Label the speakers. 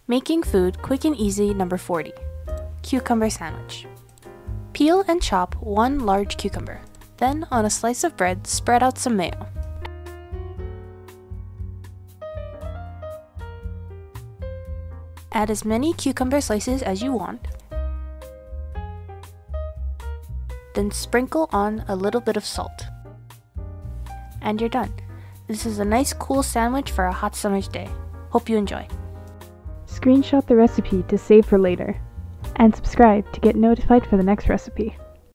Speaker 1: Making food quick and easy number 40. Cucumber sandwich. Peel and chop one large cucumber. Then, on a slice of bread, spread out some mayo. Add as many cucumber slices as you want. Then sprinkle on a little bit of salt. And you're done. This is a nice cool sandwich for a hot summer's day. Hope you enjoy.
Speaker 2: Screenshot the recipe to save for later, and subscribe to get notified for the next recipe.